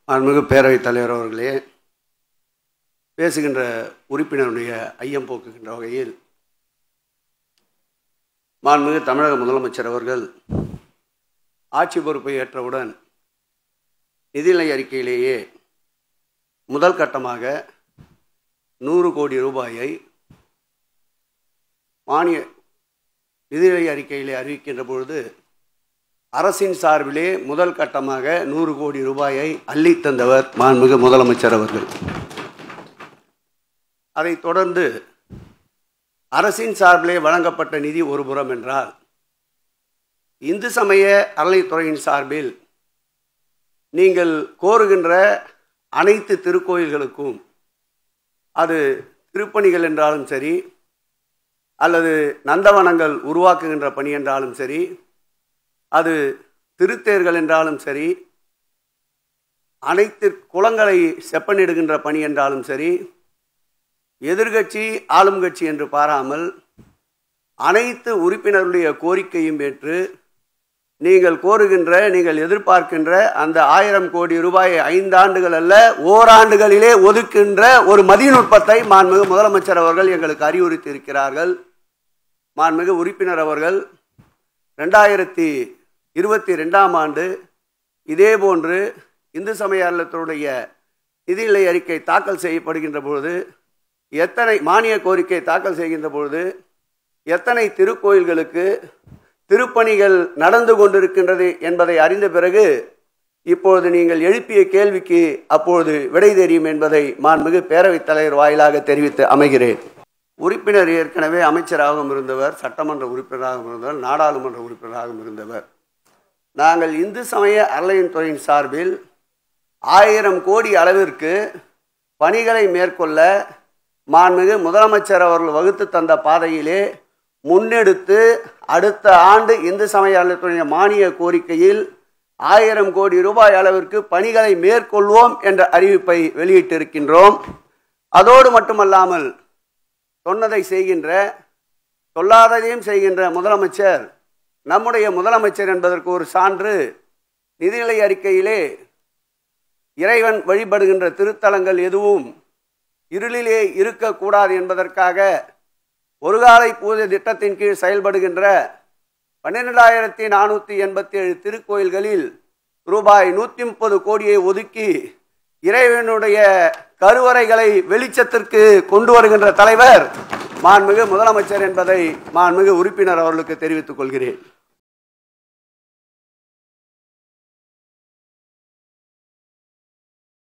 மாண்புமிகு பேரவைத் தலைவர் அவர்களே, பேசுகின்ற உறுப்பினருடைய ஐயம் போக்குகின்ற வகையில் மாண்புமிகு தமிழக முதலமைச்சர் அவர்கள் ஆட்சி பொறுப்பை ஏற்றவுடன் நிதிநிலை அறிக்கையிலேயே முதல் கட்டமாக 100 கோடி ரூபாயை மானிய நிதிநிலை அறிக்கையிலே அறிவிக்கின்ற பொழுது அரசின் சார்பிலே முதல் கட்டமாக 100 கோடி ரூபாயை அள்ளித்தந்தவர் மாண்புமிகு முதலமைச்சர் அவர்கள். அதைத் தொடர்ந்து அரசின் சார்பிலே வழங்கப்பட்ட நிதி ஒருபுறம் என்றால், இந்து சமய அறநிலைத்துறையின் சார்பில் நீங்கள் கோருகின்ற அனைத்து திருக்கோயில்களுக்கும், அது திருப்பணிகள் என்றாலும் சரி, அல்லது நந்தவனங்கள் உருவாக்குகின்ற பணி என்றாலும் சரி, அது திருத்தேர்கள் என்றாலும் சரி, அனைத்து குளங்களை செப்பனிடுகின்ற பணி என்றாலும் சரி, எதிர்கட்சி ஆளும் கட்சி என்று பாராமல் அனைத்து உறுப்பினர்களுடைய கோரிக்கையும் ஏற்று நீங்கள் கோருகின்ற, நீங்கள் எதிர்பார்க்கின்ற அந்த 1000 கோடி ரூபாயை 5 ஆண்டுகள் அல்ல, ஓராண்டுகளிலே ஒதுக்கின்ற ஒரு மதிநுட்பத்தை மாண்புமிகு முதலமைச்சர் அவர்கள் எங்களுக்கு அறிவுறுத்தி இருக்கிறார்கள். மாண்புமிகு உறுப்பினர் அவர்கள் 2022ஆம் ஆண்டு இதேபோன்று இந்து சமய அறநிலையத்துறையுடைய நிதிநிலை அறிக்கை தாக்கல் செய்யப்படுகின்ற பொழுது, எத்தனை மானிய கோரிக்கை தாக்கல் செய்கின்ற பொழுது எத்தனை திருக்கோயில்களுக்கு திருப்பணிகள் நடந்து கொண்டிருக்கின்றது என்பதை அறிந்த பிறகு இப்பொழுது நீங்கள் எழுப்பிய கேள்விக்கு அப்பொழுது விடை தெரியும் என்பதை மாண்புமிகு பேரவைத் தலைவர் வாயிலாக தெரிவித்து அமைகிறேன். உறுப்பினர் ஏற்கனவே அமைச்சராகவும் இருந்தவர், சட்டமன்ற உறுப்பினராகவும் இருந்தவர், நாடாளுமன்ற உறுப்பினராகவும் இருந்தவர். நாங்கள் இந்து சமய அறநிலையத்துறையின் சார்பில் 1000 கோடி அளவிற்கு பணிகளை மேற்கொள்ள மாண்புமிகு முதலமைச்சர் அவர்கள் வகுத்து தந்த பாதையிலே முன்னெடுத்து அடுத்த ஆண்டு இந்து சமய அறநிலையத்துறை மானிய கோரிக்கையில் 1000 கோடி ரூபாய் அளவிற்கு பணிகளை மேற்கொள்வோம் என்ற அறிவிப்பை வெளியிட்டிருக்கின்றோம். அதோடு மட்டுமல்லாமல் சொன்னதை செய்கின்ற, சொல்லாததையும் செய்கின்ற முதலமைச்சர் நம்முடைய முதலமைச்சர் என்பதற்கு ஒரு சான்று, நிதிநிலை அறிக்கையிலே இறைவன் வழிபடுகின்ற திருத்தலங்கள் எதுவும் இருளிலே இருக்கக்கூடாது என்பதற்காக ஒருகாலை பூஜை திட்டத்தின் கீழ் செயல்படுகின்ற 12487 திருக்கோயில்களில் ரூபாய் 130 கோடியை ஒதுக்கி இறைவனுடைய கருவறைகளை வெளிச்சத்திற்கு கொண்டு வருகின்ற தலைவர் மாண்புமிகு முதலமைச்சர் என்பதை மாண்புமிகு உறுப்பினர் அவர்களுக்கு தெரிவித்துக் கொள்கிறேன்.